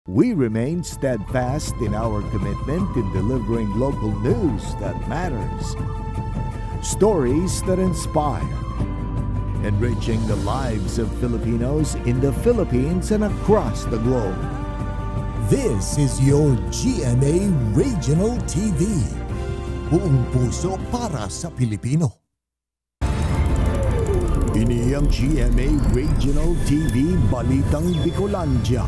We remain steadfast in our commitment in delivering local news that matters, stories that inspire, enriching the lives of Filipinos in the Philippines and across the globe. This is your GMA Regional TV. Buong puso para sa Pilipino. Ini ang GMA Regional TV Balitang Bicolandia.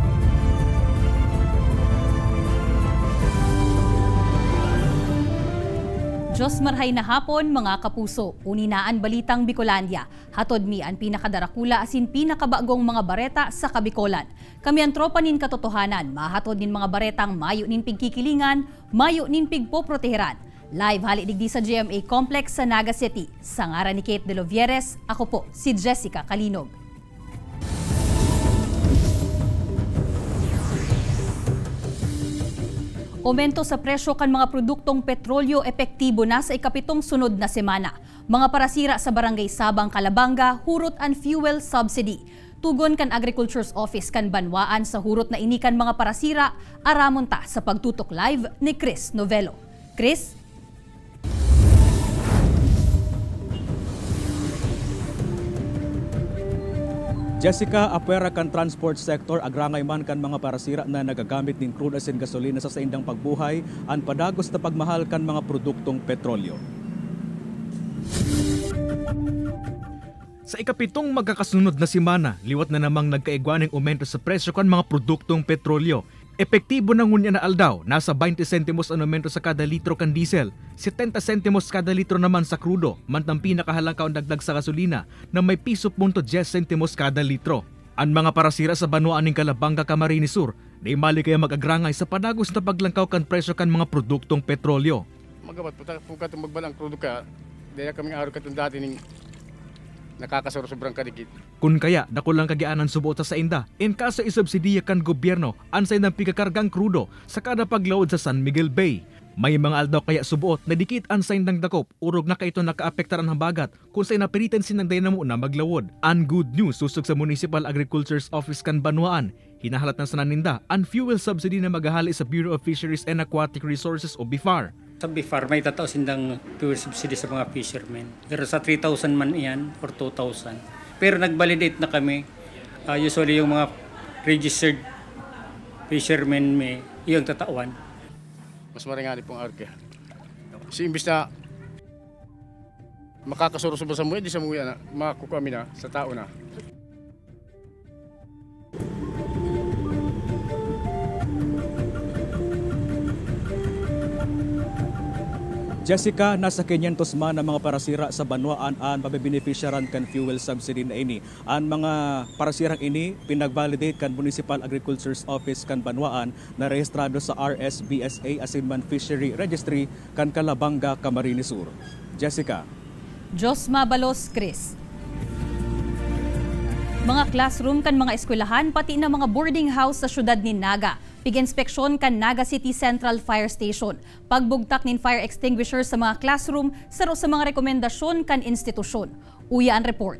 Diyos marhay na hapon mga kapuso, uninaan Balitang Bicolandia. Hatod mi ang pinakadarakula asin pinakabagong mga bareta sa Kabikolan. Kami ang tropa nin katotohanan, mahatod nin mga baretang mayo nin pigkikilingan, mayo nin pigpoproteheran. Live hali digdi sa GMA Complex sa Naga City. Sa ngaran ni Kate De Lovieres, ako po si Jessica Kalinog. Aumento sa presyo kan mga produktong petrolyo epektibo na sa ikapitong sunod na semana. Mga parasira sa Barangay Sabang, Calabanga, hurot ang fuel subsidy. Tugon kan Agriculture's Office kan Banwaan sa hurot na inikan mga parasira, aramon ta sa pagtutok live ni Chris Novelo. Chris? Jessica, apwera kan transport sector, agrangay man kan mga parasira na nagagamit ng crude asin gasolina sa saindang pagbuhay, ang padagos na pagmahal kan mga produktong petrolyo. Sa ikapitong magkakasunod na semana, liwat na namang nagkaigwaning aumento sa presyo kan mga produktong petrolyo. Epektibo na ngunya na aldaw, nasa 20 sentimos ang aumento sa kada litro kan diesel, 70 sentimos kada litro naman sa krudo, mantang pinakahalang kaon dagdag sa gasolina na may piso punto 10 sentimos kada litro. Ang mga parasira sa Banwaan ng Calabanga, Camarines Sur, na imali kaya mag-agrangay sa padagos na paglangkaw kan presyo kan mga produktong petrolyo. Magabat po ka itong magbalang krudo ka, dahil kaming araw ka itong dati ng nakakasuro sobrang kadikit. Kun kaya dakulang kagianan subuot sa inda, in kaso isubsidiya kan gobyerno ansay ng pigkakargang krudo sa kada pagload sa San Miguel Bay. May mga aldaw kaya subuot na dikit ansay ng dakop, urog na kaito nakaapektaran ng bagat kung sa'y napiritan sinang dynamo na maglawod. Ang good news susog sa Municipal Agriculture's Office kan Banwaan. Hinahalat na sa naninda ang fuel subsidy na maghahali sa Bureau of Fisheries and Aquatic Resources o BIFAR. Sa BIFAR, may tatao sindang fuel subsidy sa mga fishermen. Pero sa 3,000 man iyan or 2,000. Pero nag-validate na kami. Usually yung mga registered fishermen may iyong tatawan. Mas maringani pong arke. Kasi imbis na makakasuro sa muya, di sa muya na, makakuha kami na sa tao na. Jessica, nasa 500 man ang mga parasira sa Banwaan ang mabibeneficiaran kan fuel subsidy na ini. Ang mga parasirang ini pinag-validate kan Municipal Agriculture's Office kan Banwaan na rehistrado sa RSBSA asin man Fishery Registry kan Calabanga, Camarines Sur. Jessica. Diyos mabalos, Chris. Mga classroom kan mga eskwelahan pati na mga boarding house sa syudad ni Naga. Pig-inspeksyon kan Naga City Central Fire Station. Pagbugtak nin fire extinguisher sa mga classroom saro sa mga rekomendasyon kan institusyon. Uya ang report.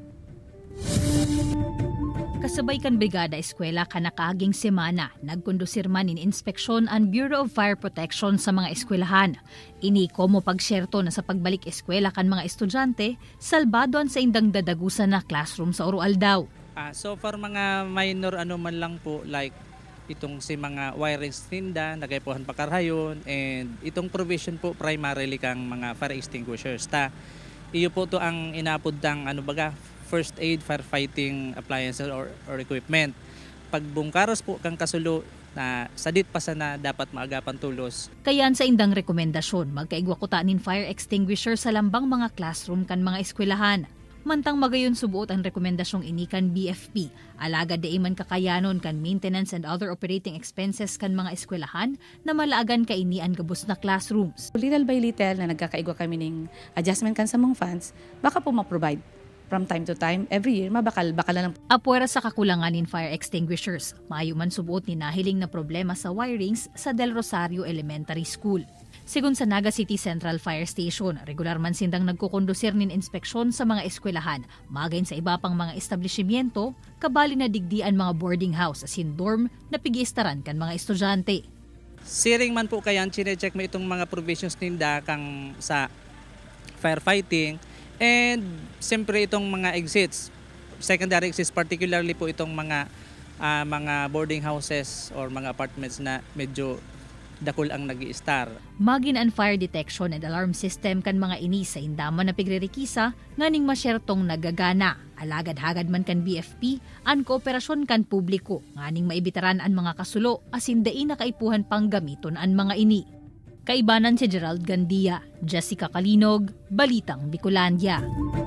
Kasabay kan Brigada Eskwela kanakaging semana, nagkondusir man in inspeksyon ang Bureau of Fire Protection sa mga eskwelahan. Ini komo pagsyerto na sa pagbalik eskwela kan mga estudyante, salbadoan sa indang dadagusan na classroom sa Oroal daw. So far mga minor man lang po like itong si mga wiring tinda, nagaypuhan pakarhayon, and itong provision po primarily kang mga fire extinguishers. Iyo po to ang inapod ng first aid firefighting appliances or equipment. Pagbungkaros po kang kasulo na sadit pa sana dapat maagapan tulos. Kayan sa indang rekomendasyon, magkaigwa kutanin fire extinguisher sa lambang mga classroom kan mga eskwelahan. Mantang magayon subuot ang rekomendasyong inikan BFP, alaga de man kakayanon kan maintenance and other operating expenses kan mga eskwelahan na malaagan kainian gabos na classrooms. Little by little na nagkakaigwa kami ng adjustment kan sa mga funds, baka po ma-provide from time to time, every year, bakal na lang. Apwera sa kakulangan in fire extinguishers, maayo man subuot ni nahiling na problema sa wirings sa Del Rosario Elementary School. Sigun sa Naga City Central Fire Station, regular man sindang nagkukondusir nin inspeksyon sa mga eskwelahan, magayon sa iba pang mga establishmento, kabali na digdian mga boarding house asin dorm na pigiistaran kan mga estudyante. Siring man po kayan, chine-check mo itong mga provisions ninda kang sa firefighting and siyempre itong mga exits, secondary exits, particularly po itong mga boarding houses or mga apartments na medyo dakol ang nag-i-star. Magin ang fire detection and alarm system kan mga ini sa indaman na pigririkisa nganing masyertong nagagana. Alagad-hagad man kan BFP, ang kooperasyon kan publiko, nganing maibitaran ang mga kasulo asin dai na kaipuhan pang gamiton ang mga ini. Kaibanan si Gerald Gandia, Jessica Kalinog, Balitang Bicolandia.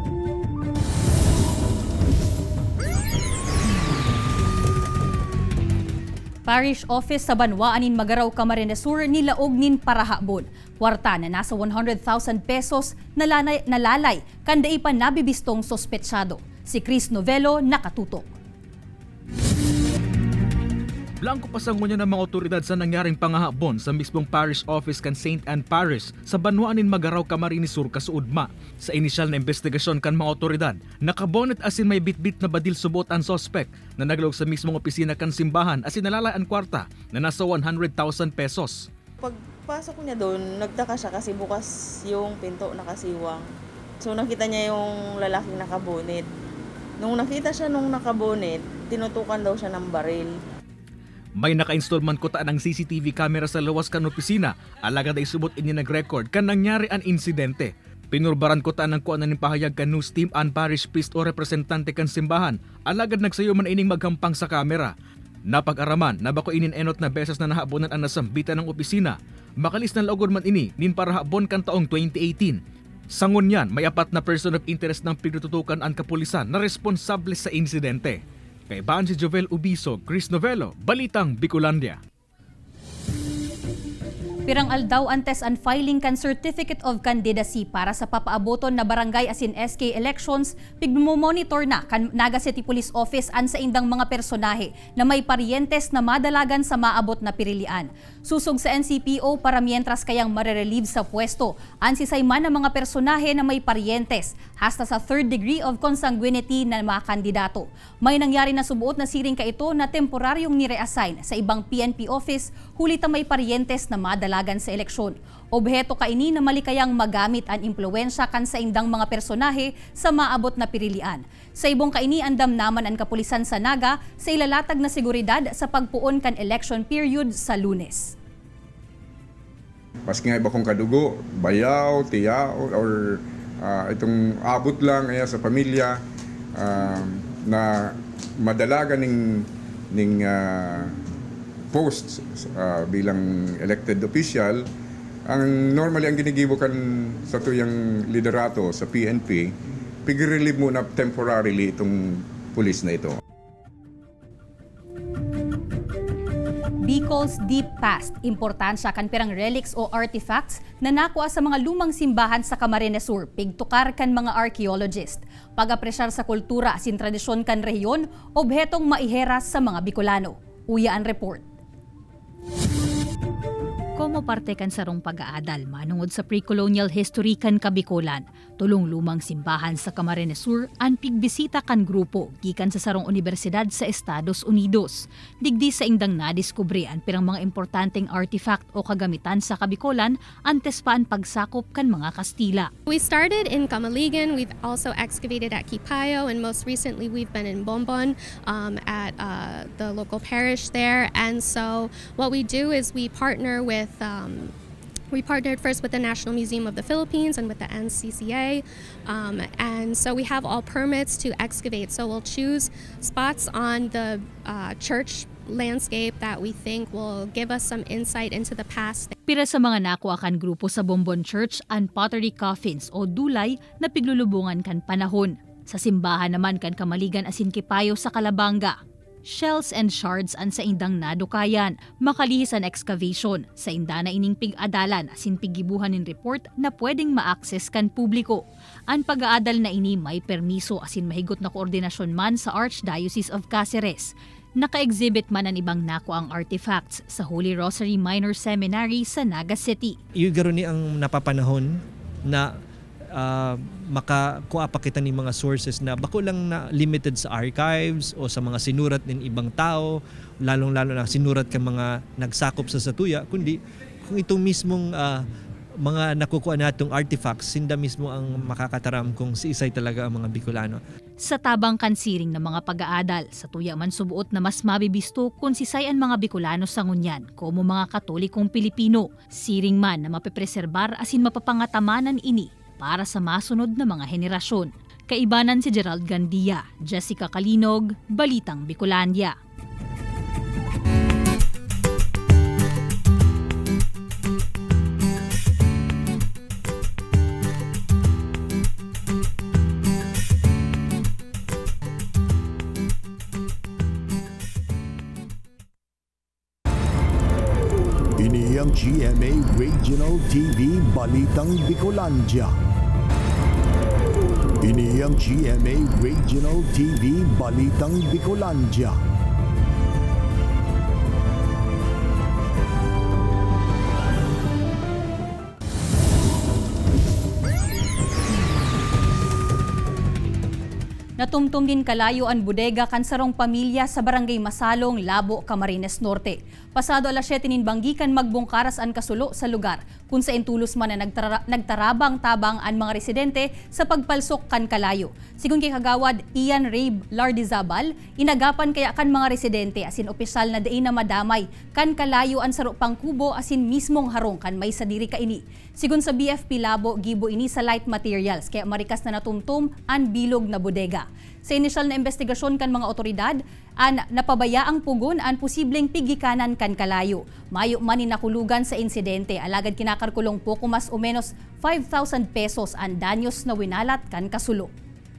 Parish Office sa Banwaanin Magaraw, Camarines Sur nilaog nin parahabon. Kwarta na nasa 100,000 pesos nalalay kanday pa nabibistong sospetsado. Si Chris Novelo nakatutok. Blanco pasangon niya ng mga otoridad sa nangyaring pangahabon sa mismong parish office kan St. Anne Parish sa Banwaanin Magaraw, Camarines Sur, Kasuudma. Sa inisyal na investigasyon kan mga otoridad, nakabonet asin may bitbit na badil subot ang sospek na naglog sa mismong opisina kan simbahan asin nalalay ang kwarta na nasa 100,000 pesos. Pagpasok niya doon, nagtaka siya kasi bukas yung pinto nakasiwang. So nakita niya yung lalaking nakabonet. Nung nakita siya nung nakabonet, tinutukan daw siya ng baril. May naka-install man ko ng CCTV camera sa lawas kan opisina, alagad ay subot ini nag-record kan nangyari ang insidente. Pinurbaran ko ng kuan na pahayag kan news team an parish priest o representante kan simbahan, alagad nagsayo man ining maghampang sa kamera. Napag-araman na bako inin enot na beses na nahabonan ang nasambitan ng opisina. Makalis na laugod man ini nin para habon kan taong 2018. Sangon yan, may 4 na person of interest ng pinututukan ang kapulisan na responsable sa insidente. Kay Ban si Jovel Ubiso, Chris Novelo, Balitang Bicolandia. Pirang aldaw antes ang filing kan Certificate of Candidacy para sa papaaboton na barangay asin SK elections, pigmomonitor na kan Naga City Police Office an sa indang mga personahe na may parientes na madalagan sa maabot na pirilian. Susog sa NCPO para mientras kayang marerelieve sa pwesto an sisayman ng mga personahe na may parientes hasta sa 3rd degree of consanguinity na mga kandidato. May nangyari na subuot na siring ka ito na temporaryong ni-reassign sa ibang PNP office huli ta may parientes na madalagan sa eleksyon. Obheto kaini na malikayang magamit ang impluwensya kan sa indang mga personahe sa maabot na pirilian. Sa ibong kaini andam naman ang kapulisan sa Naga sa ilalatag na seguridad sa pagpuon kan election period sa Lunes. Paski nga iba kong kadugo, bayaw, tiyaw, or itong abot lang sa pamilya na madalagan ning post bilang elected official. Ang normally ang ginigibo kan sa tuyang liderato sa PNP, pig-relieve muna temporarily itong pulis na ito. Bicol's Deep Past, importansya kan pirang relics o artifacts na nakuha sa mga lumang simbahan sa Camarines Sur, pigtukar kan mga archaeologist. Pag-apresyar sa kultura asin tradisyon kan rehiyon, obhetong maiheras sa mga Bicolano. Uya ang report. Como parte kan sarong pag-aadal manungod sa pre-colonial history kan Kabikolan, tulong lumang simbahan sa Camarines Sur ang pigbisita kan grupo gikan sa sarong universidad sa Estados Unidos. Digdi sa indang nadiskubre ang pirang mga importanteng artifact o kagamitan sa Kabikolan antes pa ang pagsakop kan mga Kastila. We started in Camaligan, we've also excavated at Kipayo, and most recently we've been in Bombon at the local parish there. And so what we do is we partner with we partnered first with the National Museum of the Philippines and with the NCCA, and so we have all permits to excavate. So we'll choose spots on the church landscape that we think will give us some insight into the past. Pira sa mga nakuha kan grupo sa Bombon Church and pottery coffins o dulay na piglulubungan kan panahon. Sa simbahan naman kan Camaligan asin Kipayo sa Calabanga. Shells and shards an sa indang nadukayan, makalihis an excavation sa inda na ining pig-adalan asin pigibuhan in report na pwedeng ma-access kan publiko. Ang pag-aadal na ini may permiso asin mahigot na koordinasyon man sa Archdiocese of Cáceres. Naka-exhibit man ang ibang nakuang artifacts sa Holy Rosary Minor Seminary sa Naga City. Yung garo ni ang napapanahon na makakuha pa kita ni mga sources na bako lang na limited sa archives o sa mga sinurat ng ibang tao, lalong-lalo na sinurat ka mga nagsakop sa satuya, kundi kung itong mismong mga nakukuha natong artifacts, sinda mismo ang makakataram kung si isay talaga ang mga Bicolano. Sa tabang kansiring ng mga pag-aadal, sa tuya man subuot na mas mabibisto kung sisay ang mga Bicolano sa ngunyan, como mga Katolikong Pilipino, siring man na mapipreserbar asin mapapangatamanan ini para sa masunod na mga henerasyon. Kaibanan si Gerald Gandia, Jessica Kalinog, Balitang Bicolandia. Ini ang GMA Regional TV Balitang Bicolandia. Ini ang GMA Regional TV Balitang Bicolandia. Natumtum din kalayo ang bodega kan sarong pamilya sa barangay Masalong, Labo, Camarines Norte. Pasado alas 7 ninbanggi kan magbungkaras ang kasulo sa lugar kung sa intulos man na nagtarabang-tabang ang mga residente sa pagpalsok kan kalayo. Sigun kay Kagawad Ian Rabe Lardizabal, inagapan kaya kan mga residente asin opisyal na dain na madamay kan kalayo ang saro pang kubo asin mismong harong kan may sadiri ka ini. Sigun sa BFP Labo, gibo ini sa light materials kaya marikas na natumtum ang bilog na bodega. Sa inisyal na investigasyon kan mga otoridad, an napabaya ang pugon ang posibleng pigikanan kan kalayo. Mayo man nakulugan sa insidente, alagad kinakarkulong poko mas o menos 5,000 pesos ang danyos na winalat kan kasulo.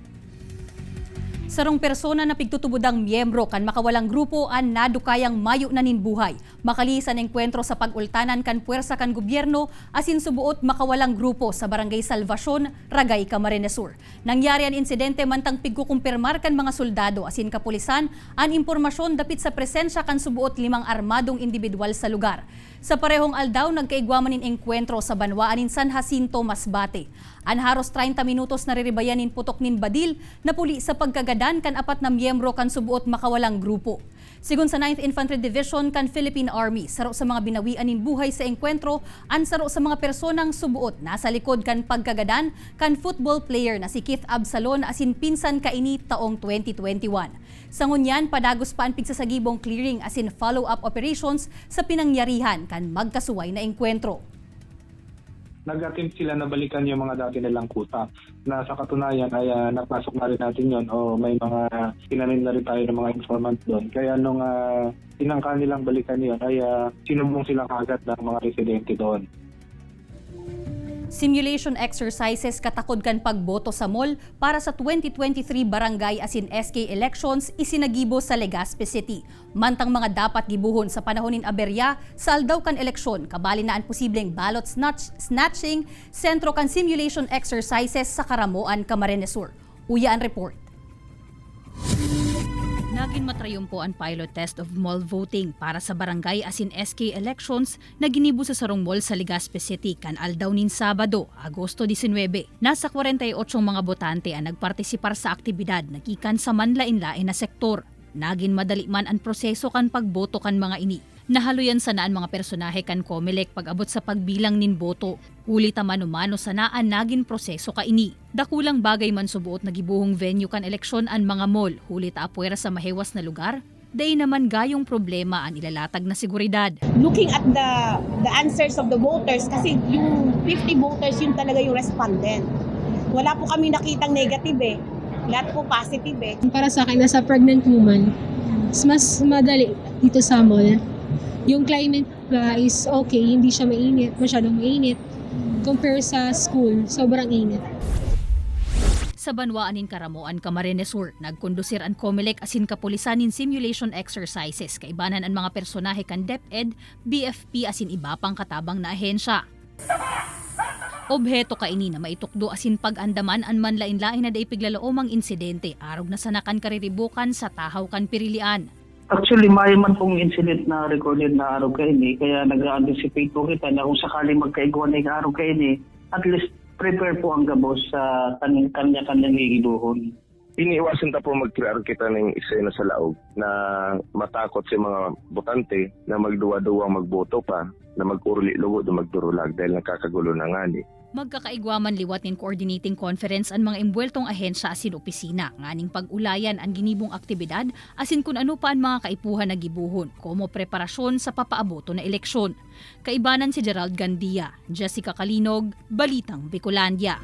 Sarong persona na pigtutubudang miyembro kan makawalang grupo an nadukayang mayo na ninbuhay. Makalisan engkwentro sa pag-ultanan kan puwersa kan gobyerno asin subuot makawalang grupo sa Barangay Salvacion, Ragay, Camarines Sur. Nangyari ang insidente mantang pigkukumpirmar kan mga soldado asin kapulisan an impormasyon dapit sa presensya kan subuot 5 armadong individual sa lugar. Sa parehong aldaw, nagkaigwamanin engkwentro sa banwaanin San Jacinto, Masbate. Anharos 30 minutos nariribayanin putok nin Badil na puli sa pagkagadan kan 4 na miyembro kan subuot makawalang grupo. Sigun sa 9th Infantry Division kan Philippine Army, saro sa mga binawian nin buhay sa engkwentro, ansaro sa mga personang subuot nasa likod kan pagkagadan kan football player na si Keith Absalon asin pinsan kaini taong 2021. Sa ngunyan, padagos pa ang pigsasagibong clearing asin follow-up operations sa pinangyarihan kan magkasuway na engkwentro. Nag-attempt sila na balikan yung mga dati nilang kuta na sa katunayan ay napasok na rin natin yon o may mga tinanin na rin tayo ng mga informant doon. Kaya nung tinangka nilang balikan yon ay sinubong silang agad ng mga residente doon. Simulation exercises katakod kan pagboto sa mall para sa 2023 barangay asin SK elections isinagibo sa Legazpi City. Mantang mga dapat gibuhon sa panahon nin aberya sa aldaw kan eleksyon, kabali na ang posibleng ballot snatching, sentro kan simulation exercises sa Karamoan, Camarines Sur. Uya ang report. Naging matrayumpo ang pilot test of mall voting para sa barangay asin SK elections na ginibo sa sarong mall sa Legazpi City kan aldaw nin Sabado, Agosto 19. Nasa 48 mga botante ang nagpartisipar sa aktibidad na gikan sa manlain-lain na sektor. Naging madali man ang proseso kan pagboto kan mga ini. Nahaluyan sa naan mga personahe kan COMELEC pag-abot sa pagbilang nin boto. Huli ta mano-mano sa naan naging proseso ka ini. Dakulang bagay man subuot na gibuhong venue kan eleksyon an mga mall. Huli ta apuera sa mahewas na lugar. Day naman gayong problema ang ilalatag na seguridad. Looking at the answers of the voters, kasi yung 50 voters yun talaga yung respondent. Wala po kami nakitang negative eh. Lahat po positive eh. Para sa akin, nasa pregnant woman, mas madali dito sa mall. Yung climate is okay, hindi siya mainit, masyadong mainit. Compare sa school, sobrang init. Sa banwaanin Karamoan, Camarines Sur, nagkondusir ang COMELEC asin kapulisanin simulation exercises kaibanan ang mga personahe kan DepEd, BFP asin iba pang katabang na ahensya. Obheto kaini na maitukdo asin pag-andaman an manlain-lain na daig piglalaomang insidente arog na sanakan kariribukan sa tahaw kan pirilian. Actually, may man pong incident na recorded na araw kayo ni, kaya nag-anticipate po kita na kung sakaling magkaiguan na yung araw kayo ni, at least prepare po ang gabos sa kanya-kanyang gigibuhon. Iniiwasan ta po mag-create kita ng eksena sa laog na matakot si mga botante na magduwa-duwa magboto pa, na mag-urli-lugod o magdurulag dahil nakakagulo na nga ni. Magkakaigwaman liwat nin coordinating conference ang mga imbweltong ahensya asin opisina. Nganing pag-ulayan ang ginibong aktibidad asin kung ano pa ang mga kaipuhan na gibuhon, komo preparasyon sa papaaboto na eleksyon. Kaibanan si Gerald Gandia, Jessica Kalinog, Balitang Bicolandia.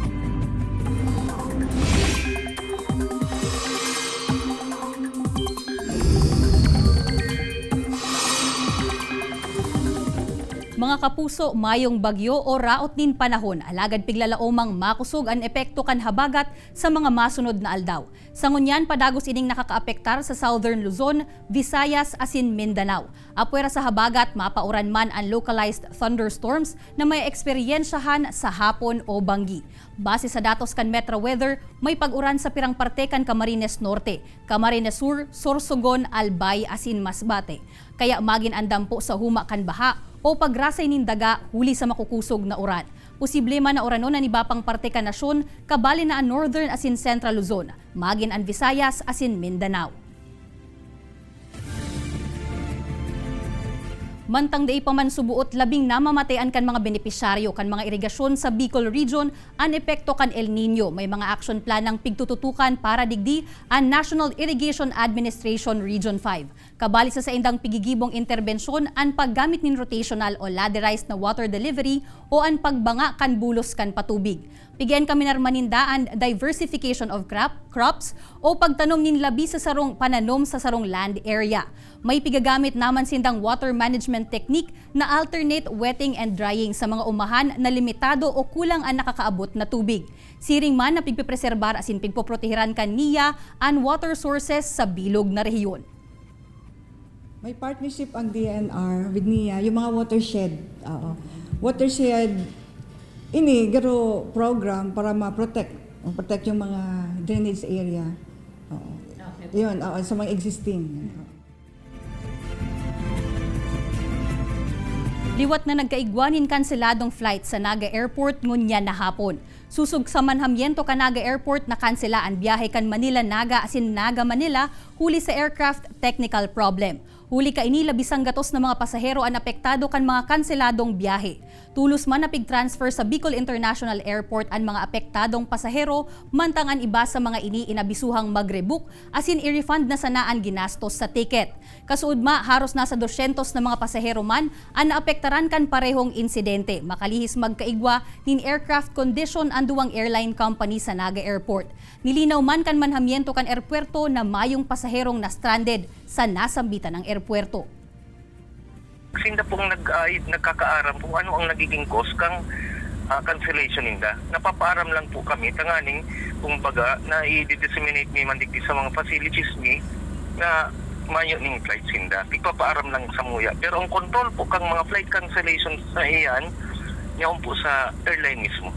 Mga kapuso, mayong bagyo o raot nin panahon, alagad piglalaomang makusog ang epekto kan habagat sa mga masunod na aldaw. Sa ngunyan, padagos ining nakakaapektar sa Southern Luzon, Visayas asin Mindanao. Apwera sa habagat, mapauran man ang localized thunderstorms na may eksperyensyahan sa hapon o banggi. Base sa datos kan Metro Weather, may pag-uran sa pirang parte kan Camarines Norte, Camarines Sur, Sorsogon, Albay asin Masbate. Kaya magin andam po sa huma kan baha o pagrasay nin daga huli sa makukusog na uran. Posible man na orano na nibapang parte ka nasyon, kabali na ang Northern asin Central Luzon, magin ang Visayas asin Mindanao. Mantang day pa man subuot, labing namamatayan kan mga benepisyaryo kan mga irigasyon sa Bicol Region ang epekto kan El Nino. May mga action plan ng pigtututukan para digdi ang National Irrigation Administration Region 5. Kabali sa indang pigigibong interbensyon ang paggamit nin rotational o ladderized na water delivery o ang pagbanga kan bulos kan patubig. Pigyan kami narmanindaan diversification of crops o pagtanom nin labi sa sarong pananom sa sarong land area. May pigagamit naman sindang water management technique na alternate wetting and drying sa mga umahan na limitado o kulang ang nakakaabot na tubig. Siring man na pigpipreserbar asin pigpoprotehiran kan niya ang water sources sa bilog na rehiyon. May partnership ang DNR with NIA, yung mga watershed. Watershed, ini garo program para ma-protect yung mga drainage area. Yun, sa mga existing. Liwat na nagkaigwanin kanseladong flight sa Naga Airport ngunyan na hapon. Susug sa manhamyento ka Naga Airport na kansela ang biyahe kan Manila-Naga asin Naga-Manila huli sa aircraft technical problem. Huli ka ini labisang gatos na mga pasahero ang apektado kan mga kanseladong biyahe. Tulos man na pig-transfer sa Bicol International Airport ang mga apektadong pasahero, mantangan iba sa mga ini inabisuhang mag-rebook asin i-refund na sanaan ginastos sa ticket. Kasuod ma, haros nasa 200 na mga pasahero man ang naapektaran kan parehong insidente. Makalihis magkaigwa nin aircraft condition ang duwang airline company sa Naga Airport. Nilinaw man kan manhamyento kan airpuerto na mayong pasaherong na stranded sa nasambitan ng airpuerto. Sinda pong nagkakaaram kung ano ang nagiging cause kang cancellation ninda. Napapaaram lang po kami tanganing kung baga na i-disseminate mi mandigdi sa mga facilities mi na mayo ning flight sinda. Ipapaaram lang sa muya. Pero ang control po kang mga flight cancellations na iyan, yaon po sa airline mismo.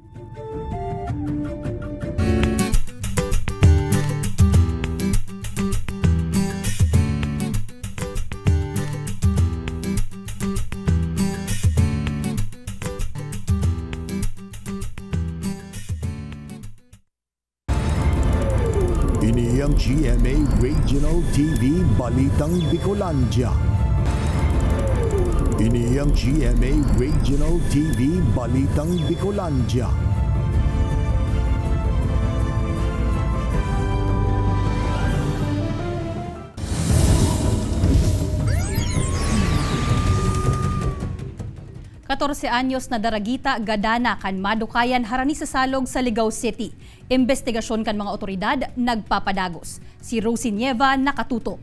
Ini ang GMA Regional TV Balitang Bicolandia. Ini ang GMA Regional TV Balitang Bicolandia. Katorse anyos na daragita gadana kan madukayan harani sa salog sa Ligao City. Investigasyon kan mga otoridad nagpapadagos. Si Rosie Nieva nakatutok.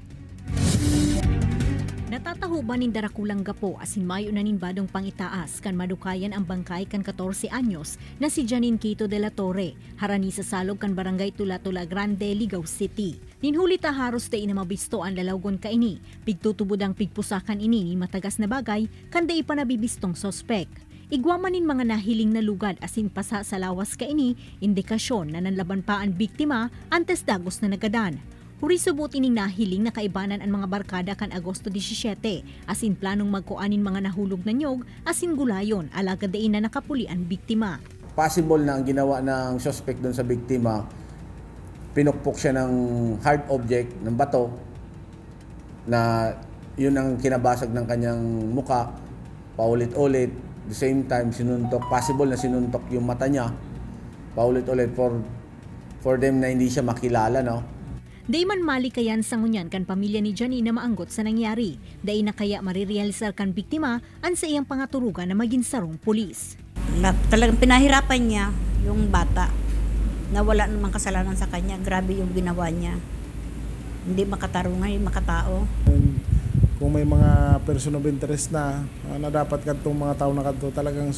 Natataho ba nin darakulang gapo asin mayo na nin badong pangitaas kan madukayan ang bangkay kan 14 anyos na si Janine Quito de la Torre harani sa salog kan barangay Tula-Tula Grande, Ligao City. Ninhuli ta haros ta ina mabisto ang lalawgon ka ini, pigtutubod ang pigpusakan ini ni matagas na bagay kan da ipanabibistong sospek. Igwamanin mga nahiling na lugad asin pasa sa lawas ka ini, indikasyon na nanlaban pa ang biktima antes dagos na nagadan. Huri subot ining nahiling na kaibanan ang mga barkada kan Agosto 17, asin planong magkuanin mga nahulog na nyog, asin gulayon, alagad dain na nakapuli ang biktima. Possible na ang ginawa ng suspect doon sa biktima, pinukpok siya ng hard object, ng bato, na yun ang kinabasag ng kanyang muka, paulit-ulit. The same time, sinuntok, possible na sinuntok yung mata niya, paulit-ulit for them na hindi siya makilala, no? Day man malikayan sa ngunyan kan pamilya ni Johnny na maanggot sa nangyari. Day na kaya marirealisar kan biktima ang sa iyang pangaturugan na maging sarong pulis. Talagang pinahirapan niya yung bata na wala namang kasalanan sa kanya. Grabe yung ginawa niya. Hindi makatarungan, hindi makatao. Kung may mga person of interest na dapat kadtong mga tao na kadto talagang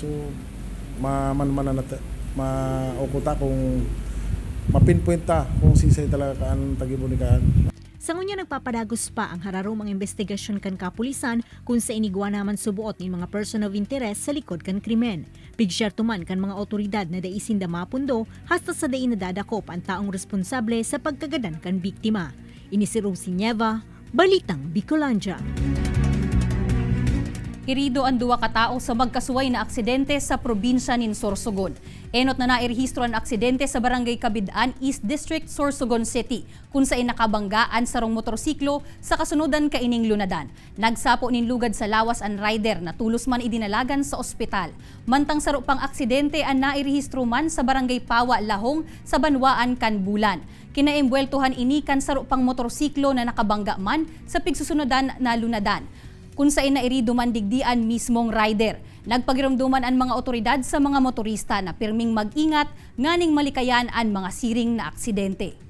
maukuta kung mapinpoint ta kung sisay talaga kaan tagibunikaan. Sa ngunya nagpapadagos pa ang hararom ang investigasyon kan kapulisan kung sa inigwa naman subuot ni mga person of interest sa likod kan krimen. Pigsyar tuman kan mga otoridad na daisin da mapundo hasta sa dain nadadakop ang taong responsable sa pagkagadan kan biktima. Ini si Rosie Nieva, Balitang Bicolandia. Hirido ang duwa ka tawo sa magkasuway na aksidente sa probinsya nin Sorsogon. Enot na nairehistro ang aksidente sa Barangay Kabidaan, East District, Sorsogon City, kung saan nakabanggaan sarong motorsiklo sa kasunodan kaining lunadan. Nagsapo nin lugad sa lawas ang rider na tulos man idinalagan sa ospital. Mantang saro pang aksidente ang nairehistro man sa Barangay Pawa, Lahong sa Banwaan, Kanbulan. Kinaembweltuhan inikan saro pang motorsiklo na nakabangga man sa pigsusunodan na lunadan. Kung saan nairido man digdian mismong rider. Nagpagiramduman ang mga otoridad sa mga motorista na pirming mag-ingat nganing malikayan ang mga siring na aksidente.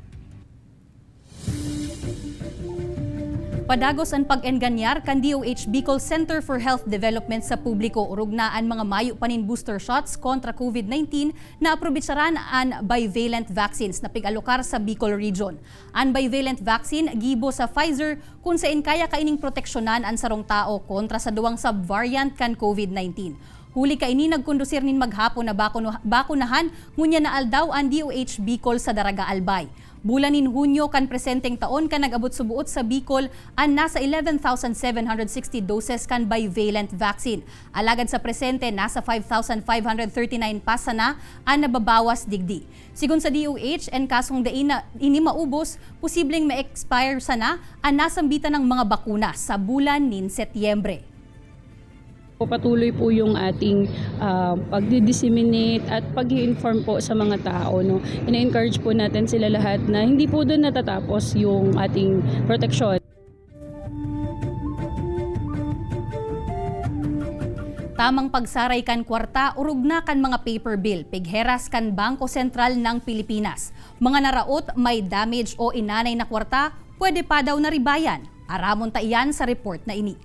Padagos ang pag-enganyar kan DOH Bicol Center for Health Development sa publiko urog na ang mga mayo panin booster shots kontra COVID-19 na aprobitsaran ang bivalent vaccines na pigalokar sa Bicol region. Ang bivalent vaccine gibo sa Pfizer kung saan kaya kaining proteksyonan ang sarong tao kontra sa duwang subvariant kan COVID-19. Huli kaini nagkondusir nin maghapon na bakunahan ngunya na aldaw ang DOH Bicol sa Daraga Albay. Bulanin Hunyo kan presenteng taon kan nag-abot subuot sa Bicol ang nasa 11,760 doses kan bivalent vaccine. Alagad sa presente nasa 5,539 pasa na ang nababawas digdi. Sigun sa DOH en kasong ini maubos, posibleng ma-expire sana ang nasambitan ng mga bakuna sa bulan nin Setyembre. Patuloy po yung ating pag-disseminate at pag-i-inform po sa mga tao. No? Ina-encourage po natin sila lahat na hindi po doon natatapos yung ating proteksyon. Tamang pagsaray kan kwarta, urog na kan mga paper bill, pigheras kan Bangko Sentral ng Pilipinas. Mga naraot, may damage o inanay na kwarta, pwede pa daw na ribayan. Aramon ta iyan sa report na ini.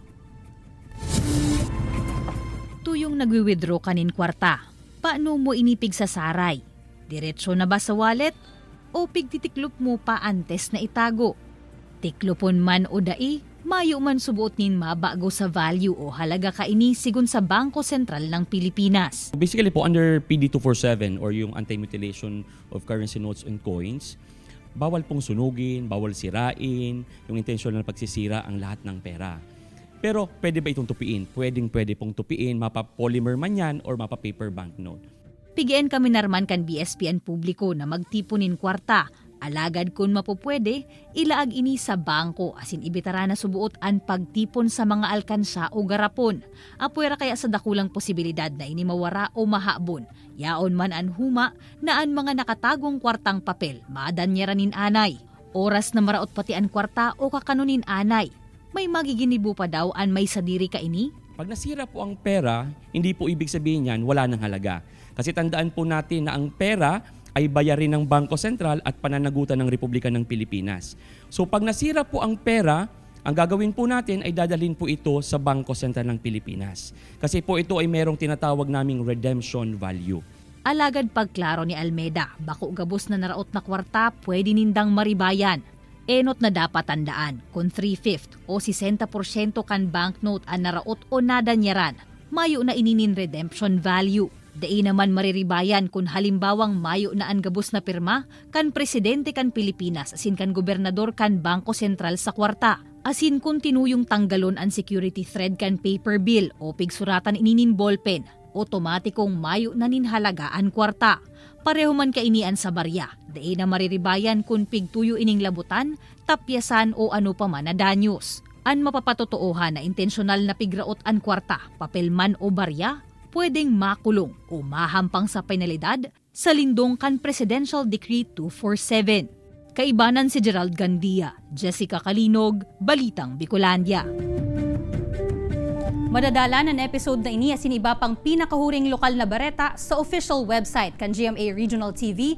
Tuyong nagwi-withdraw kanin kwarta, paano mo inipig sa saray? Diretso na ba sa wallet? O pigtitiklop mo pa antes na itago? Tiklopon man o dai, mayo man subuot nin mabago sa value o halaga kaini sigun sa Bangko Sentral ng Pilipinas. Basically po under PD 247 or yung anti-mutilation of currency notes and coins, bawal pong sunugin, bawal sirain, yung intentional na pagsisira ang lahat ng pera. Pero pwede ba itong tupiin? Pwede pong tupiin, mapa-polymer man yan or mapa-paper banknote. Pigian kami narman kan BSP ang publiko na magtipunin kwarta. Alagad kung mapupwede, ilaag ini sa bangko asin ibitara na subuot ang pagtipon sa mga alkansa o garapon. Apuera kaya sa dakulang posibilidad na ini mawara o mahabon. Yaon man an huma na ang mga nakatagong kwartang papel, maadanyaranin anay. Oras na maraot pati ang kwarta o kakanunin anay. May magiginibo pa daw an may sadiri ka ini? Pag nasira po ang pera, hindi po ibig sabihin yan wala ng halaga. Kasi tandaan po natin na ang pera ay bayarin ng Bangko Sentral at pananagutan ng Republika ng Pilipinas. So pag nasira po ang pera, ang gagawin po natin ay dadalhin po ito sa Bangko Sentral ng Pilipinas. Kasi po ito ay merong tinatawag naming redemption value. Alagad pagklaro ni Almeda, bako gabos na naraot na kwarta pwede nindang maribayan. Enot na dapat tandaan kung 3/5 o 60% kan banknote ang naraot o nadanyaran, mayo na ininin redemption value. Dai naman mariribayan kung halimbawang mayo na ang gabos na pirma kan presidente kan Pilipinas asin kan gobernador kan Bangko Sentral sa kwarta. Asin kung tinuyong tanggalon ang security thread kan paper bill o pigsuratan ininin ballpen, otomatikong mayo na ninhalaga ang kwarta. Pareho man kainian sa barya. Dai na mariribayan kung pigtuyo ining labutan, tapyasan o ano pa man na danyos. An mapapatotoohan na intensyonal na pigraot ang kwarta, papel man o barya, pwedeng makulong o mahampang sa penalidad sa lindong kan Presidential Decree 247. Kaibanan si Gerald Gandia, Jessica Kalinog, Balitang Bicolandia. Madadala ng episode na ini asin iba pang pinakahuring lokal na bareta sa official website kan GMA Regional TV,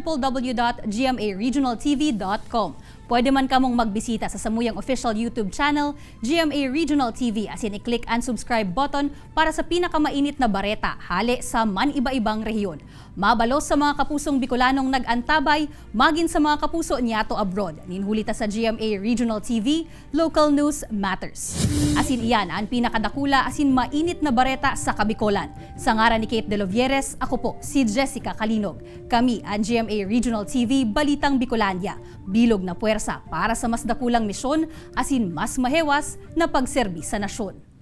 www.gmaregionaltv.com. Pwede man kamong magbisita sa samuyang official YouTube channel, GMA Regional TV, asin i-click ang subscribe button para sa pinakamainit na bareta hali sa man iba-ibang rehiyon. Mabalos sa mga kapusong Bicolanong nag-antabay, magin sa mga kapuso niyato abroad. Ninhulita sa GMA Regional TV, Local News Matters. Asin iyan ang pinakadakula asin mainit na bareta sa Kabicolan. Sa ngaran ni Kate De Lovieres, ako po si Jessica Kalinog. Kami ang GMA Regional TV, Balitang Bicolandia. Bilog na puwersa para sa mas dakulang misyon asin mas mahewas na pagserbi sa nasyon.